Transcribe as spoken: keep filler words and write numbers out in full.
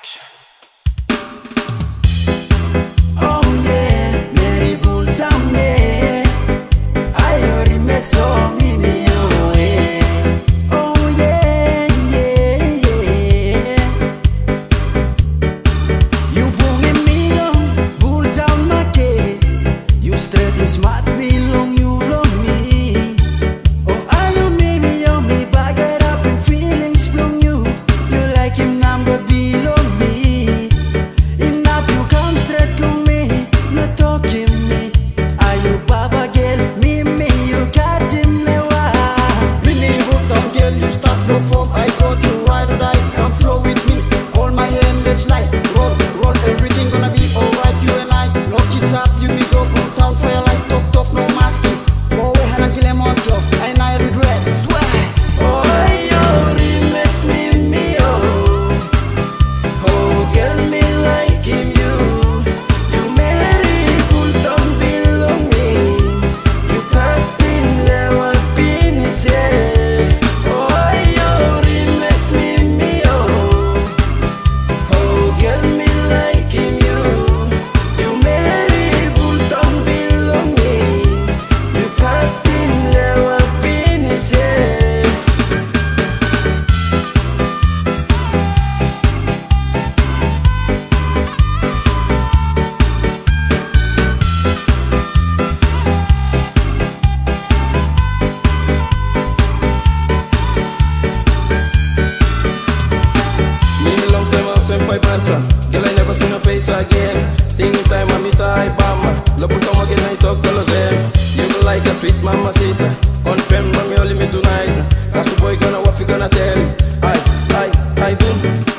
Production. Oh yeah, मेरी भूल जाने आयो री में सो मिनी हो ए. Oh yeah, yeah, yeah. You bungin me long, भूल जाओ ना के. You straight and smart me long, you love me. Oh ayo maybe you me bag it up and feelings from you. You like him number below me. Enough you come straight to me, not talking me. Are you Baba girl? Me, me, you got him newa. Really hooked on girl, you start no form. I got you ride or die, come flow with me. Hold my hand, let's slide, roll, roll, everything gonna be alright. You and I, lock it up, you me go boom town fire like talk talk no masking. Go away and kill him on top, and I regret. Swear. Oh yo, remake me, me oh. Oh girl, me like him you. You marry cool don't belong me. You cut him level penis yeah. Oh yo, remake me, me oh. Oh girl, me like him you. You marry cool don't belong me. You cut him level penis yeah. Me long time I spent five months. Girl, I never seen her face again. Think time I meet her, I bama. Love will come again, I talk all of them. You look like a sweet mama sita. Confirm, mommy, only me tonight. Cause the boy gonna what you gonna tell. I, I, I do.